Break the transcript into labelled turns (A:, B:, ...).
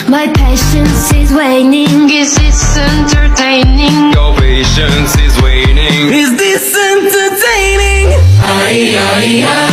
A: My patience is waning. Is this entertaining?
B: Your patience is waning.
C: Is this entertaining?
A: Ay, ay, ay.